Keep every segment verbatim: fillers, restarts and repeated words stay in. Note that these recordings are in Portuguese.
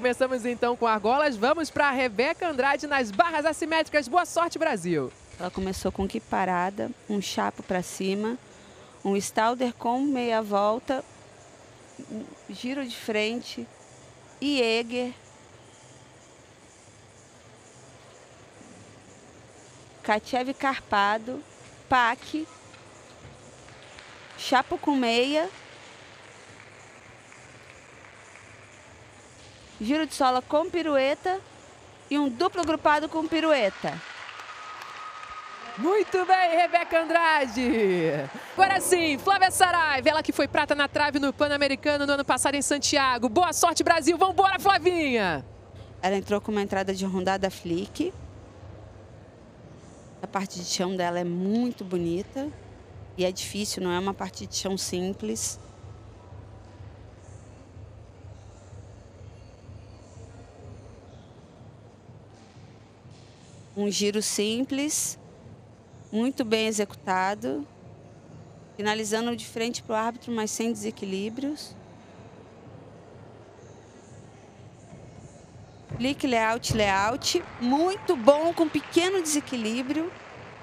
começamos então com argolas. Vamos para a Rebeca Andrade nas barras assimétricas. Boa sorte, Brasil! Ela começou com que parada, um chapo para cima, um Stalder com meia volta, um giro de frente, Jäger, Kachev carpado, pack, chapo com meia, giro de sola com pirueta e um duplo grupado com pirueta. Muito bem, Rebeca Andrade. Agora sim, Flávia Saraiva, ela que foi prata na trave no Pan-Americano no ano passado em Santiago. Boa sorte, Brasil. Vambora, Flavinha. Ela entrou com uma entrada de rondada flick. A parte de chão dela é muito bonita. E é difícil, não é uma parte de chão simples. Um giro simples. Muito bem executado, finalizando de frente para o árbitro, mas sem desequilíbrios. Flick, layout, layout, muito bom, com pequeno desequilíbrio.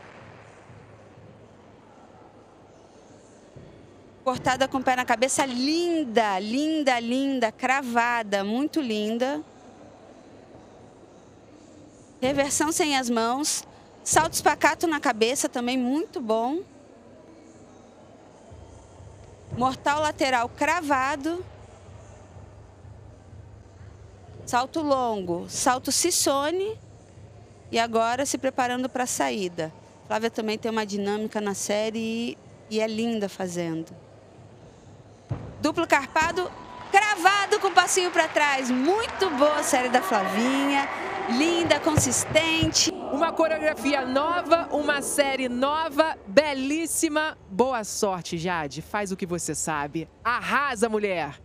Cortada com o pé na cabeça, linda, linda, linda, cravada, muito linda. Reversão sem as mãos. Salto espacato na cabeça, também muito bom. Mortal lateral cravado. Salto longo, salto Sissone. E agora se preparando para a saída. Flávia também tem uma dinâmica na série e, e é linda fazendo. Duplo carpado, cravado com passinho para trás. Muito boa a série da Flavinha. Linda, consistente. Uma coreografia nova, uma série nova, belíssima. Boa sorte, Jade. Faz o que você sabe. Arrasa, mulher!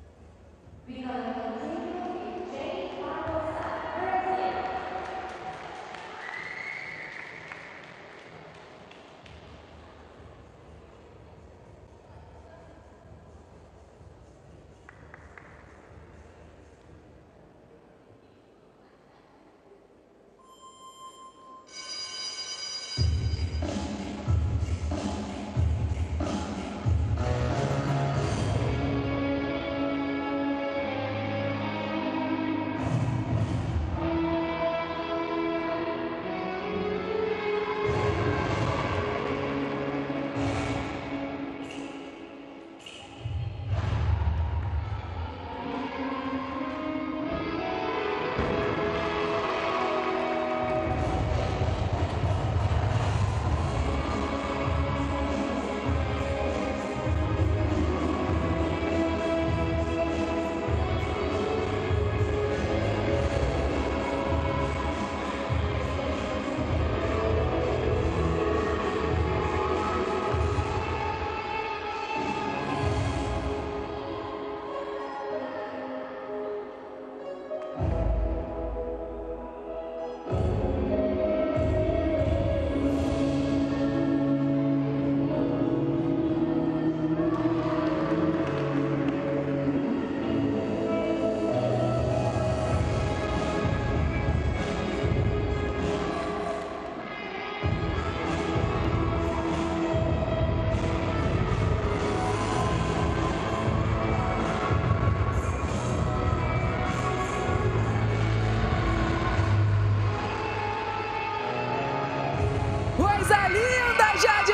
Coisa linda, Jade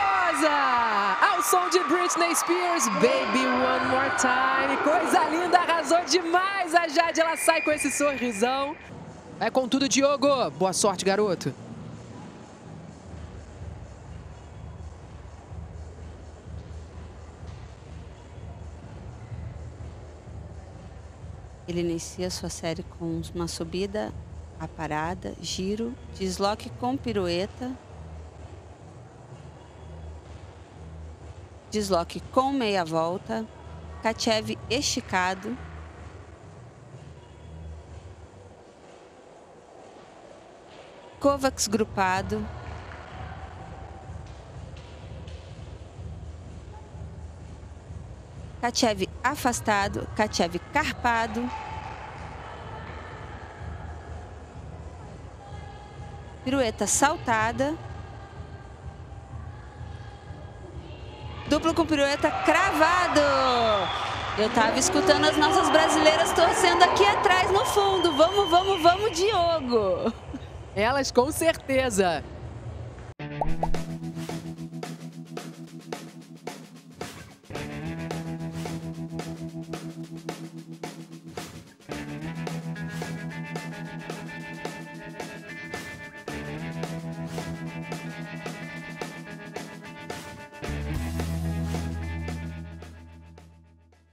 Barbosa! Ao som de Britney Spears, Baby One More Time. Coisa linda, arrasou demais a Jade. Ela sai com esse sorrisão. É com tudo, Diogo. Boa sorte, garoto. Ele inicia sua série com uma subida, a parada, giro, desloque com pirueta, desloque com meia volta, Kachev esticado, Kovacs grupado, Kachev afastado, Kachev carpado, Pirueta saltada. Duplo com pirueta cravado. Eu tava escutando as nossas brasileiras torcendo aqui atrás no fundo. Vamos, vamos, vamos, Diogo. Elas com certeza.